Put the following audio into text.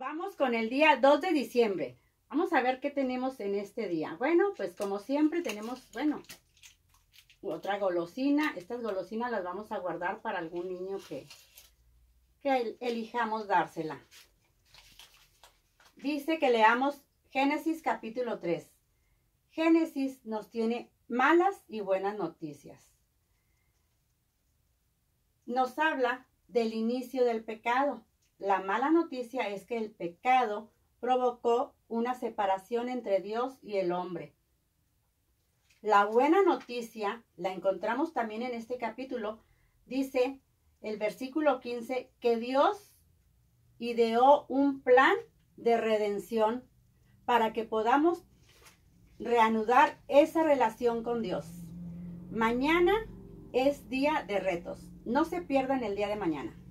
Vamos con el día 2 de diciembre. Vamos a ver qué tenemos en este día. Bueno, pues como siempre tenemos, otra golosina. Estas golosinas las vamos a guardar para algún niño que elijamos dársela. Dice que leamos Génesis capítulo 3. Génesis nos tiene malas y buenas noticias. Nos habla del inicio del pecado. La mala noticia es que el pecado provocó una separación entre Dios y el hombre. La buena noticia la encontramos también en este capítulo. Dice el versículo 15 que Dios ideó un plan de redención para que podamos reanudar esa relación con Dios. Mañana es día de retos. No se pierdan el día de mañana.